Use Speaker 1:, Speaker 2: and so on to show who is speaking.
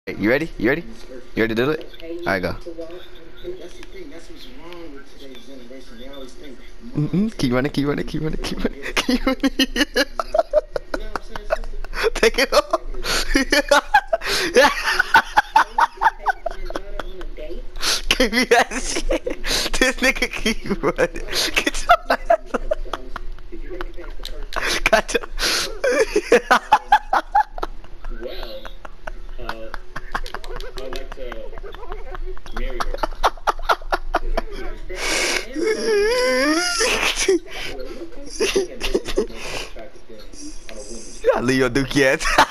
Speaker 1: Hey, you ready? You ready? You ready to do it? Alright, go.
Speaker 2: That's the thing. That's what's wrong with today's generation. They always think.
Speaker 1: Keep running, keep running, keep running, keep running, keep running.
Speaker 2: You know what I'm saying, sister?
Speaker 1: Take it off. Give me that shit. This nigga keep running. Get your ass up. Got your...
Speaker 2: Well, I'd like to marry her.
Speaker 1: Leave your dookie ass.